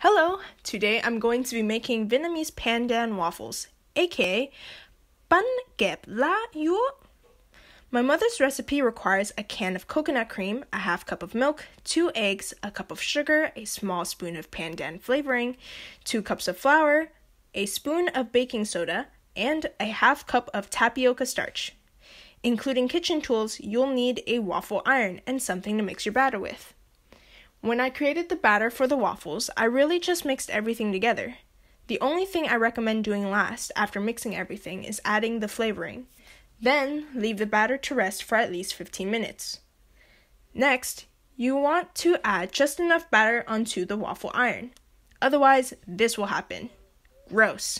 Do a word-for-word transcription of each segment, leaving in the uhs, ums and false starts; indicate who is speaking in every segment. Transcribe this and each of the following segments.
Speaker 1: Hello! Today I'm going to be making Vietnamese pandan waffles, aka bánh kẹp lá dứa. My mother's recipe requires a can of coconut cream, a half cup of milk, two eggs, a cup of sugar, a small spoon of pandan flavoring, two cups of flour, a spoon of baking soda, and a half cup of tapioca starch. Including kitchen tools, you'll need a waffle iron and something to mix your batter with. When I created the batter for the waffles, I really just mixed everything together. The only thing I recommend doing last after mixing everything is adding the flavoring. Then, leave the batter to rest for at least fifteen minutes. Next, you want to add just enough batter onto the waffle iron. Otherwise, this will happen. Gross.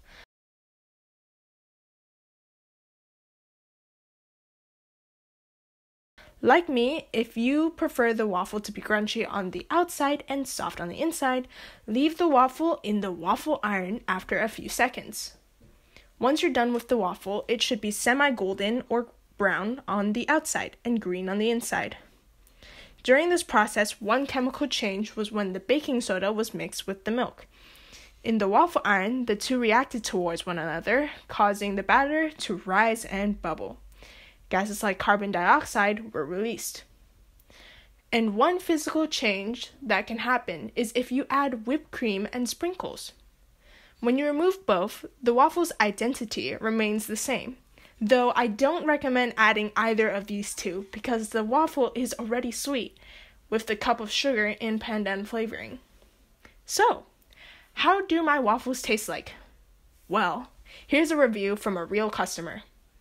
Speaker 1: Like me, if you prefer the waffle to be crunchy on the outside and soft on the inside, leave the waffle in the waffle iron after a few seconds. Once you're done with the waffle, it should be semi-golden or brown on the outside and green on the inside. During this process, one chemical change was when the baking soda was mixed with the milk. In the waffle iron, the two reacted towards one another, causing the batter to rise and bubble. Gases like carbon dioxide were released. And one physical change that can happen is if you add whipped cream and sprinkles. When you remove both, the waffle's identity remains the same, though I don't recommend adding either of these two because the waffle is already sweet with the cup of sugar and pandan flavoring. So, how do my waffles taste like? Well, here's a review from a real customer.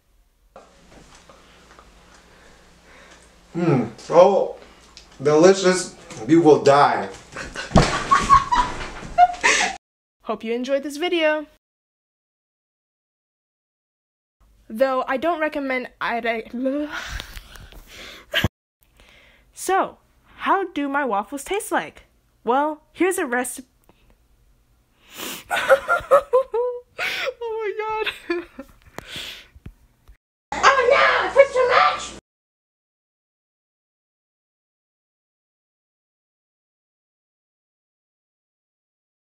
Speaker 2: Hmm. Oh, delicious. You will die.
Speaker 1: Hope you enjoyed this video. Though I don't recommend either. So, how do my waffles taste like? Well, here's a recipe. Oh my god.